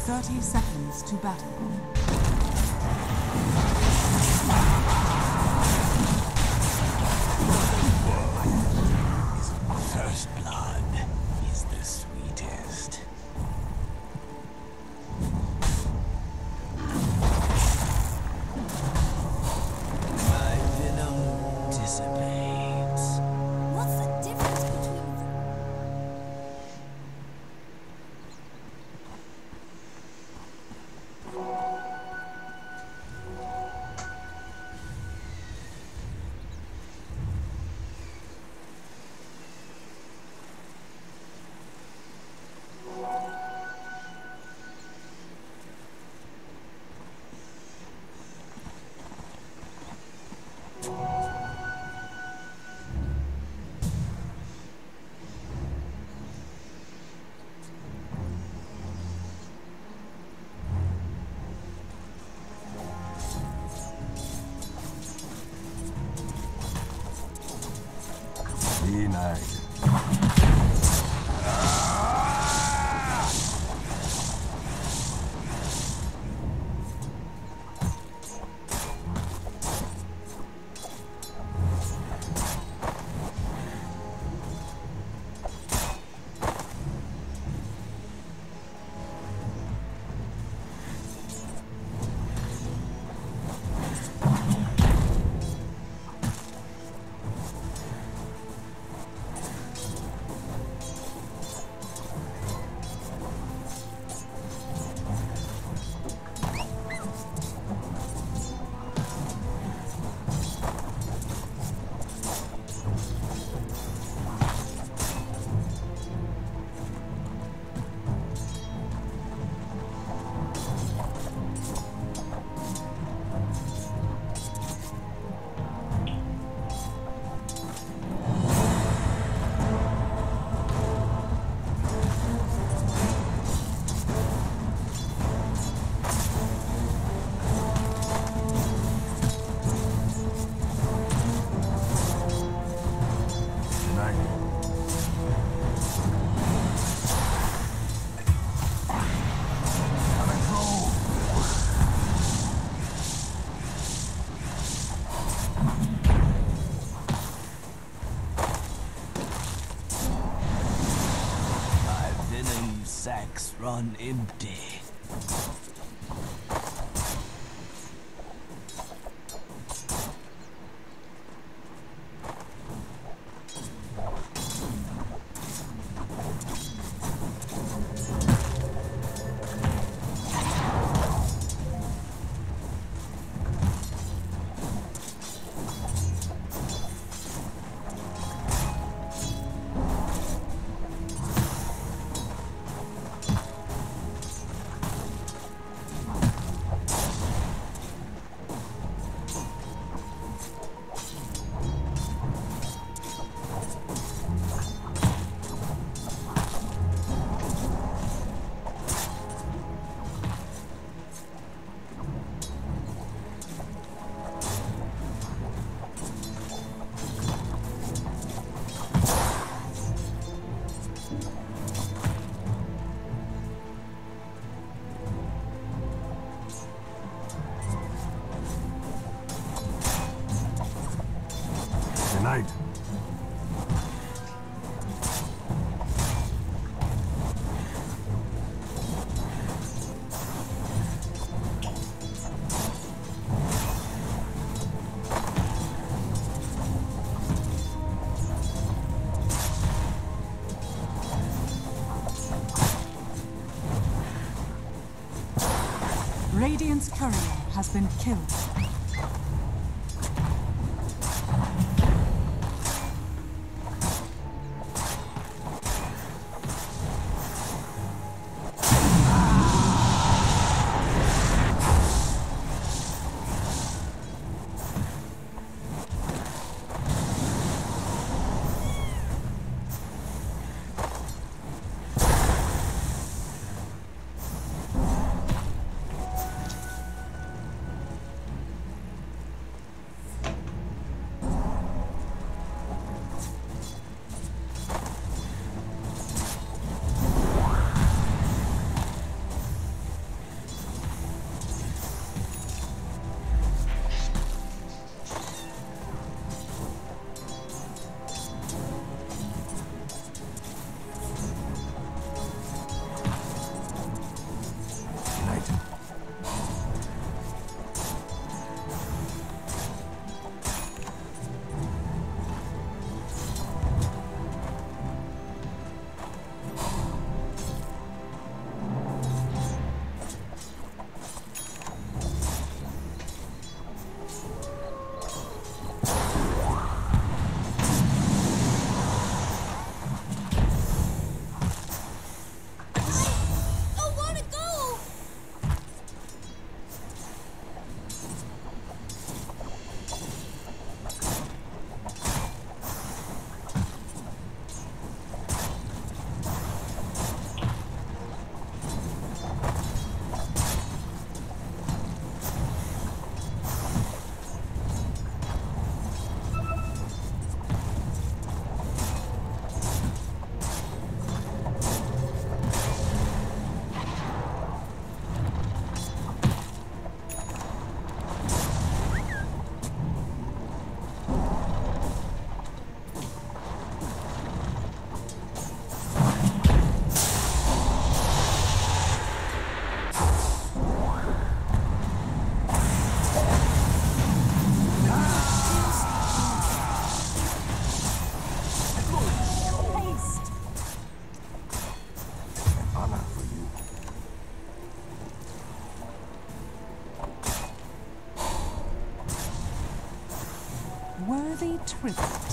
30 seconds to battle. First blood is the sweetest. My venom dissipates. What's the difference between Denied. Sacks run empty. Tonight. Radiant's courier has been killed. worthy tribute.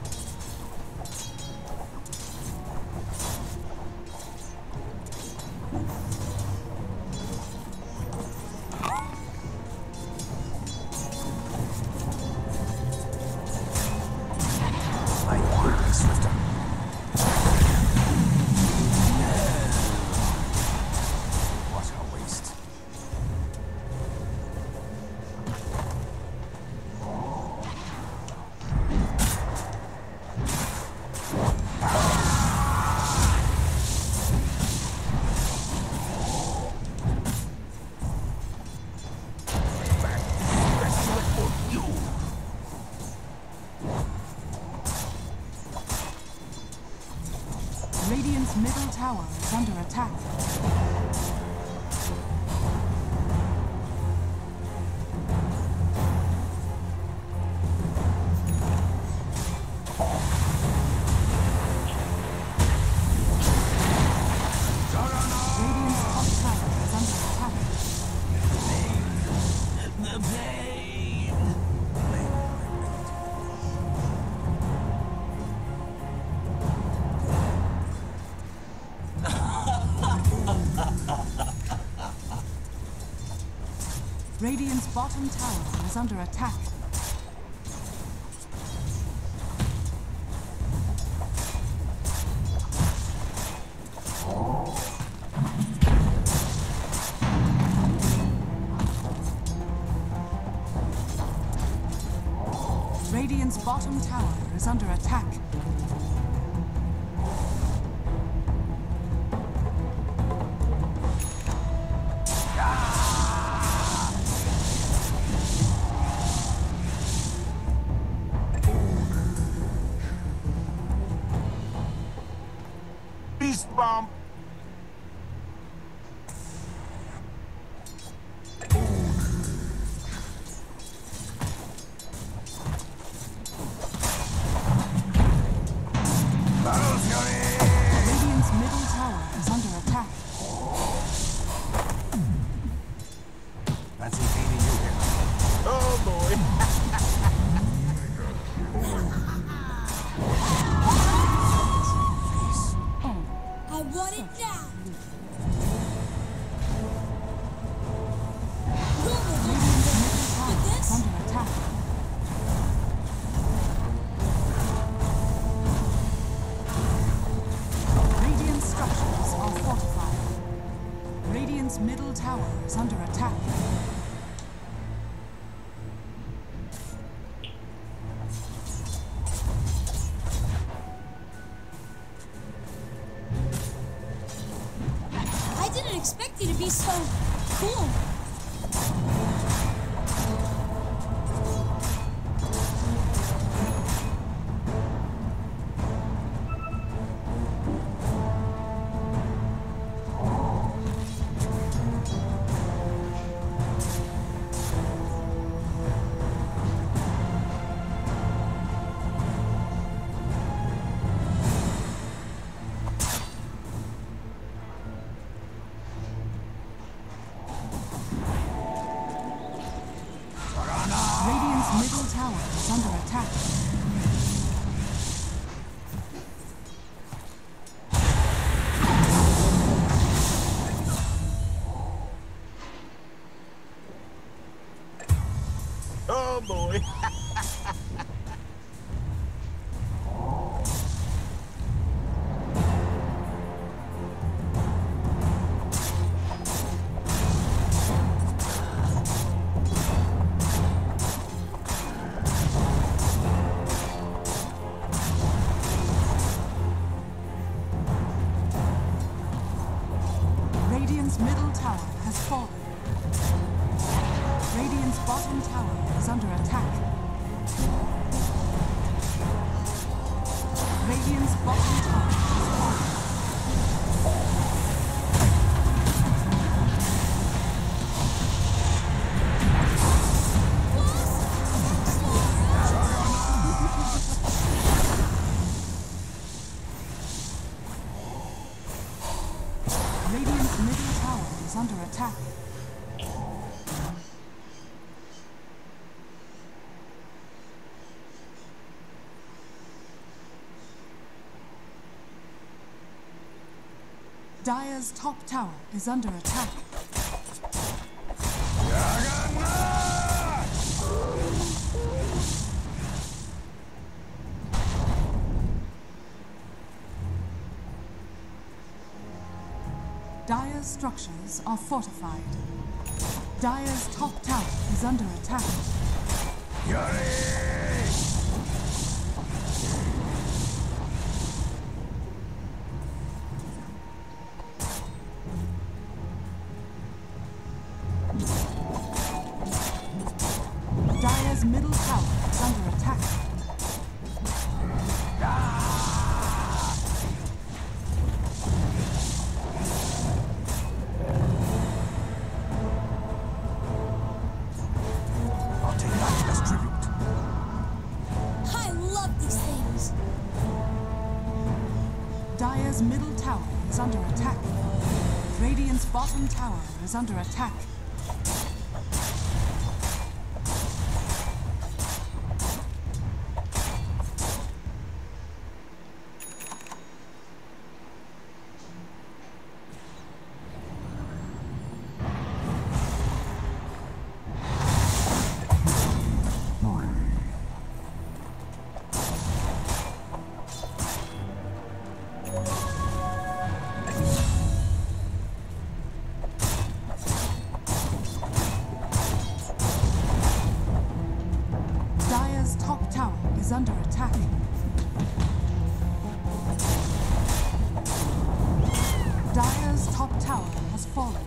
Radiant's middle tower is under attack. Radiant's top tower is under attack. The pain! Radiant's bottom tower is under attack. Radiant's bottom tower is under attack. Beast bomb. Radiant's middle tower is under attack. Fancy feeding you here. Oh boy! I want it now. Radiant's middle tower With is this? under attack. Radiant structures are fortified. Radiant's middle tower is under attack. I didn't expect you to be so cool. Radiant's middle tower is under attack. Oh boy! Radiant's middle tower has fallen. Radiant's bottom tower is under attack. Radiant's bottom tower has fallen. Radiant's middle tower is under attack. Dire's top tower is under attack. Dire's structures are fortified. Dire's top tower is under attack. Dire's middle tower is under attack. I'll take that as tribute. I love these things. Dire's middle tower is under attack. Radiant's bottom tower is under attack. Dire's top tower is under attack. Dire's top tower has fallen.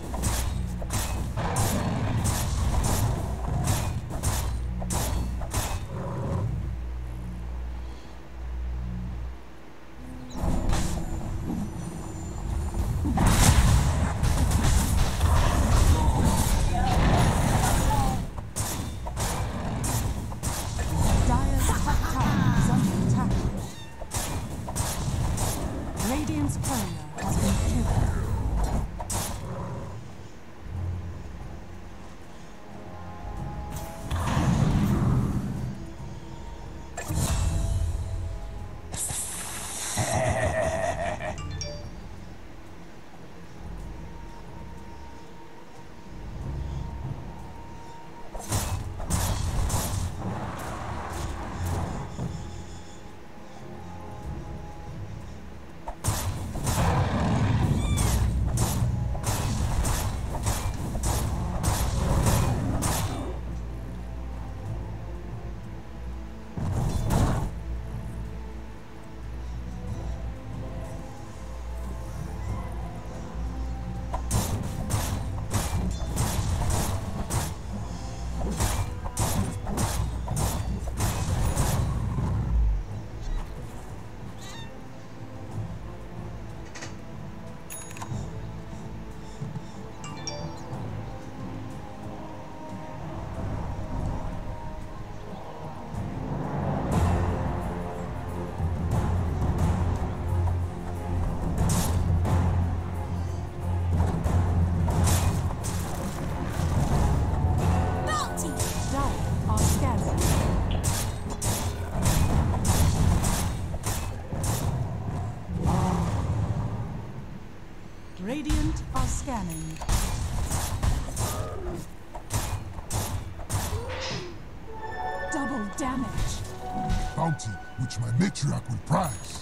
Dire's top tower is under attack. Radiant's courier has been killed. Bounty! Dire are scanning. Radiant are scanning. Double damage. Bounty which my matriarch will prize.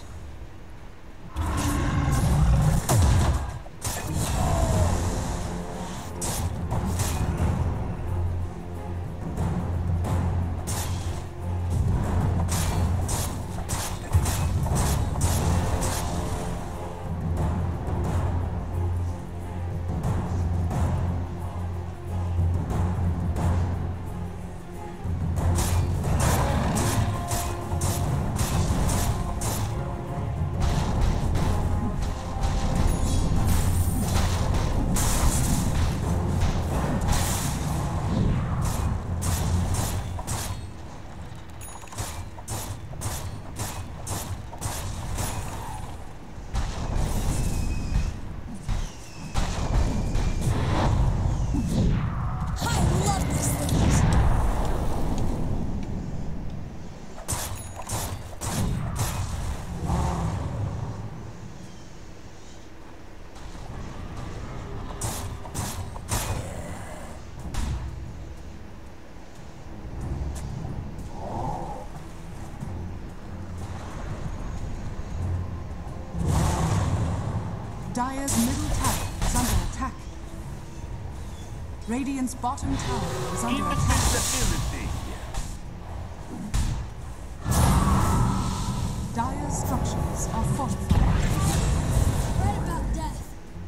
Dire's middle tower is under attack. Radiant's bottom tower is under attack. Invincibility. Dire's structures are fortified. Right about death.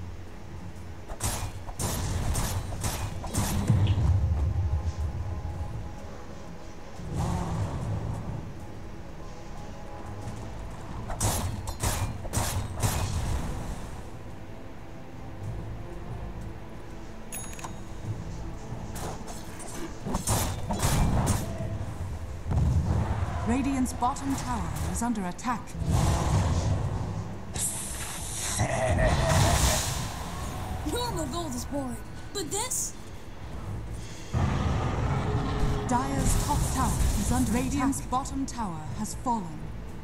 Radiant's bottom tower is under attack. Normal gold is boring, but this? Dire's top tower is under Radiant's bottom tower has fallen.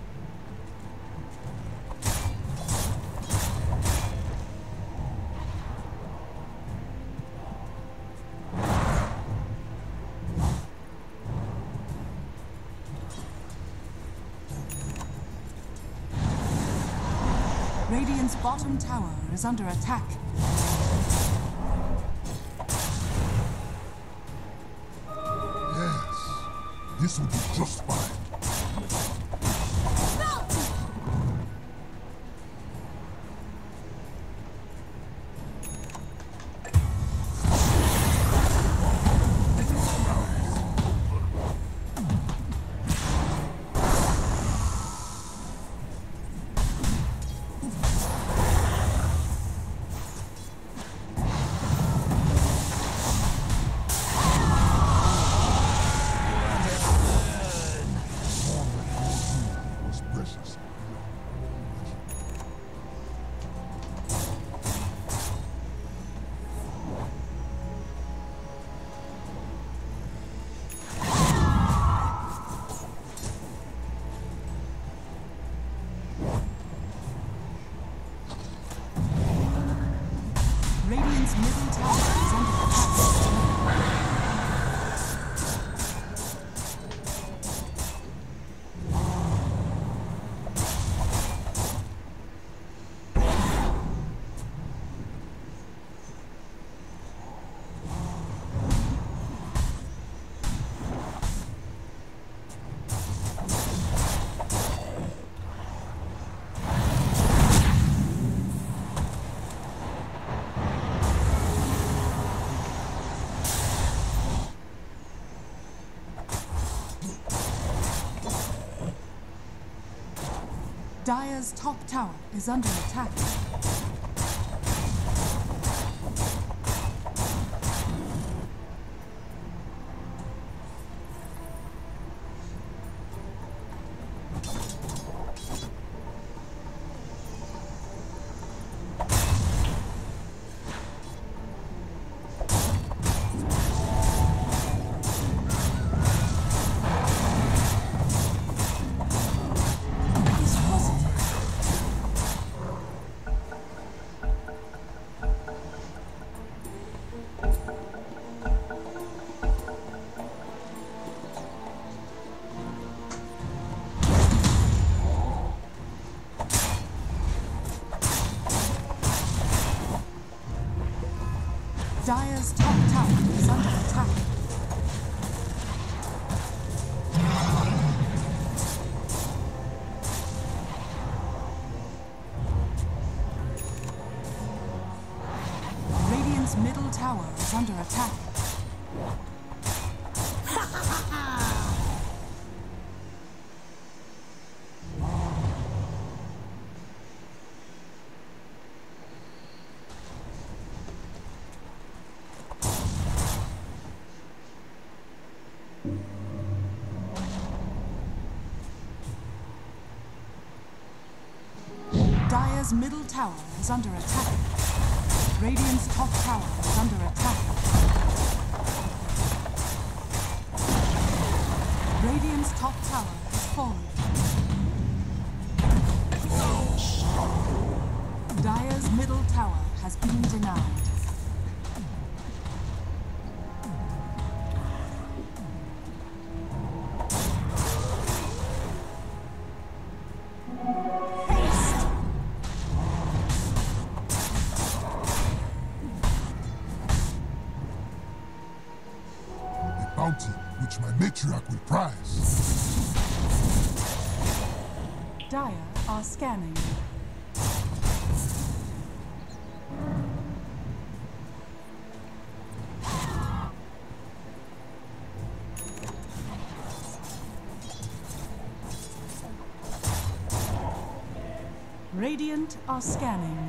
Radiant's bottom tower is under attack. Yes, this will be just fine. Was precious. Radiant's middle tower is under attack. Dire's top tower is under attack. This wasn't. Dire's top tower is under attack. Radiant's middle tower is under attack. Dire's middle tower is under attack. Radiant's top tower is under attack. Radiant's top tower has fallen. Dire's middle tower has been denied. bounty which my matriarch will prize. Dire are scanning. Radiant are scanning.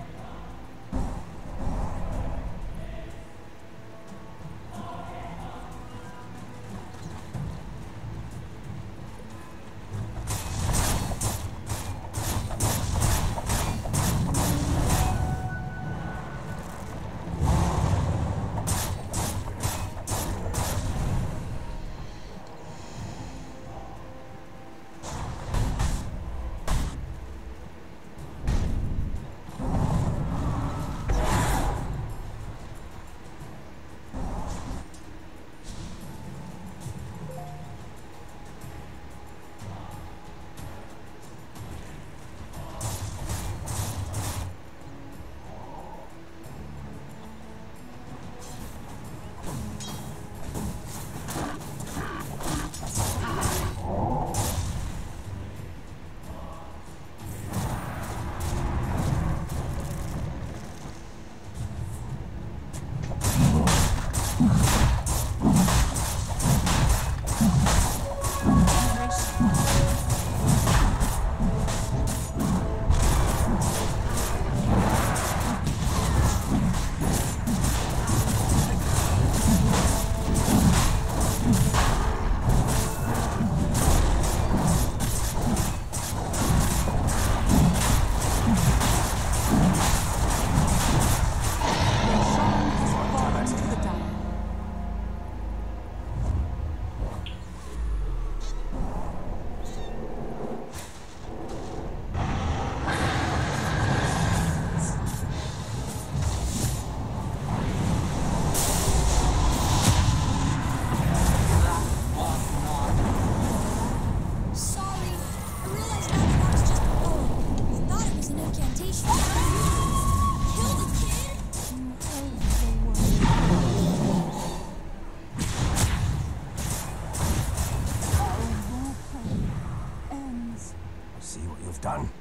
Done.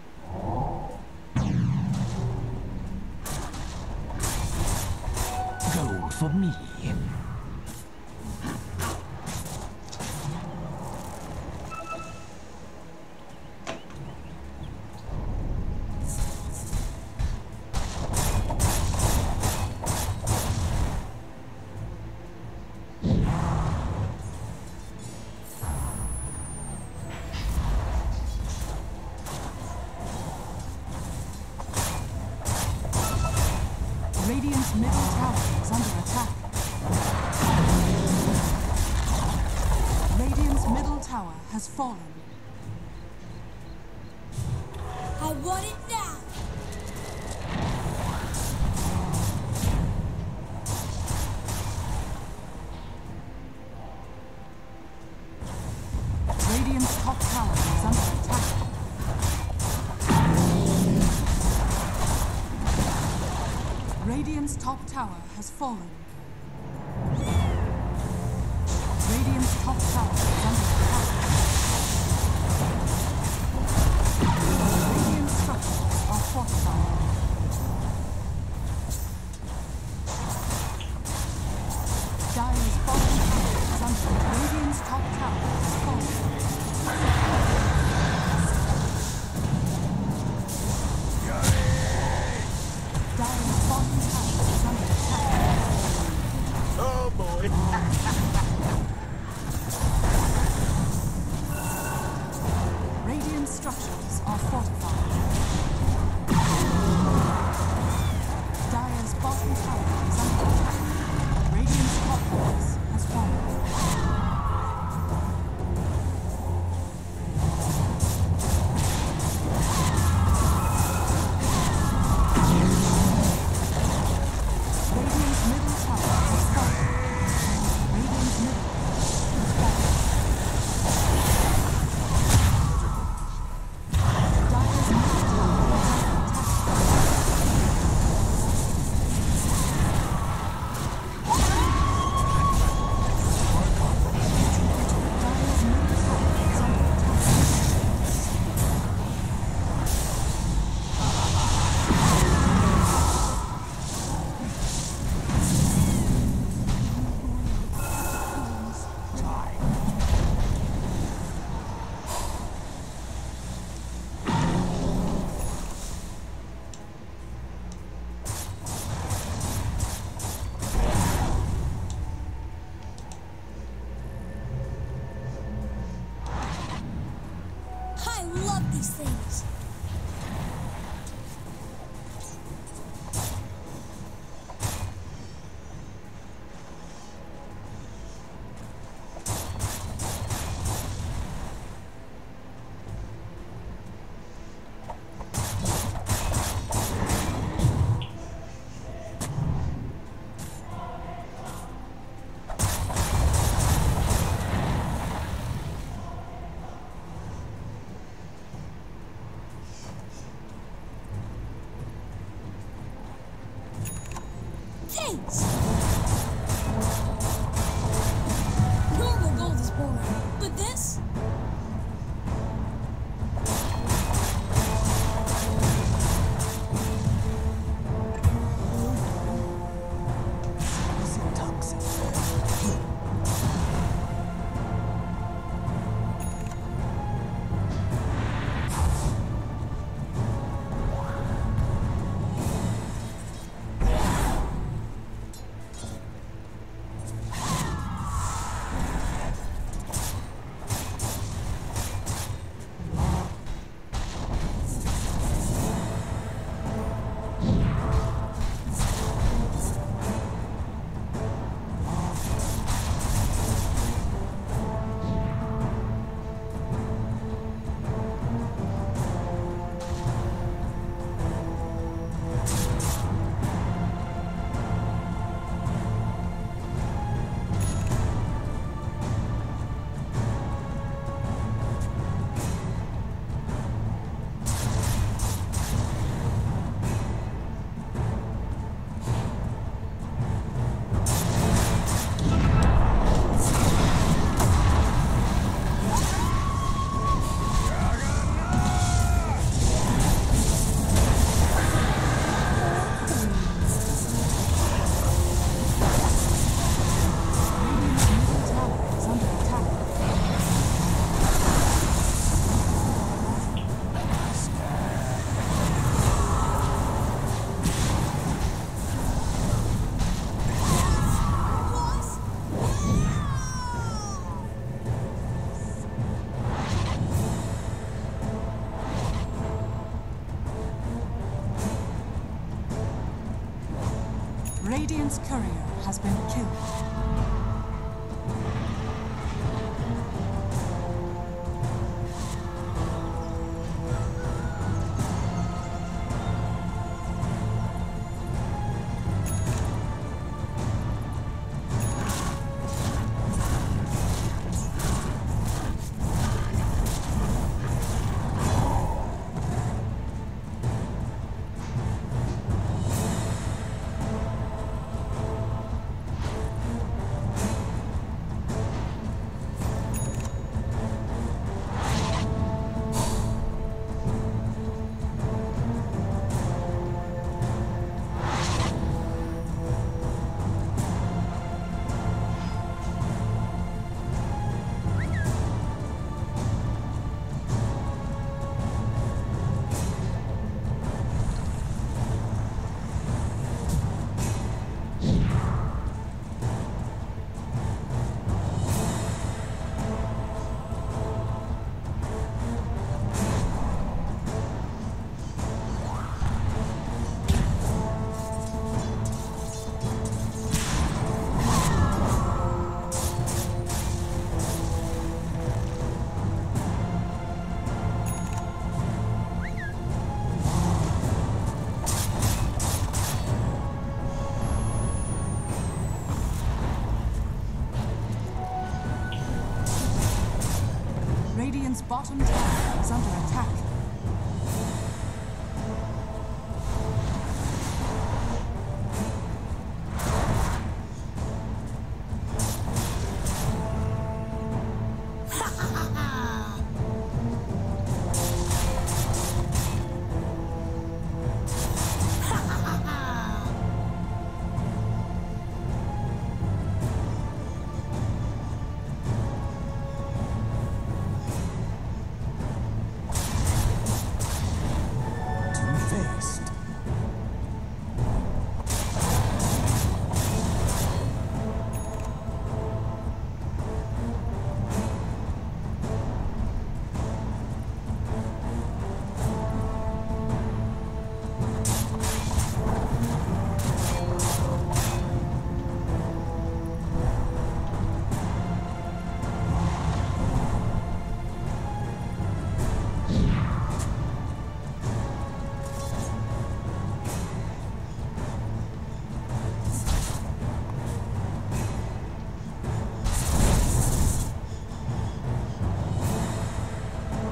Gold for me. Radiant's middle tower is under attack. Radiant's middle tower has fallen. I want it now. Radiant's top tower is under attack. Radiant's top tower has fallen. Radiant's top tower is under attack. Radiant structures are fortified. Dire's bottom tower is under attack. Radiant's top tower has fallen. Dire's bottom tower is under attack. Oh boy. Radiant structures are fortified. Dire's bottom tower is under attack. Radiant's top base has fallen. Radiant's middle tower has fallen. Radiant's middle has fallen. Dire's Thanks! Normal gold is boring, but this? Radiant's courier has been killed. Radiant's bottom tower is under attack.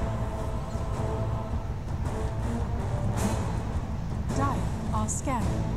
Dire are scanning.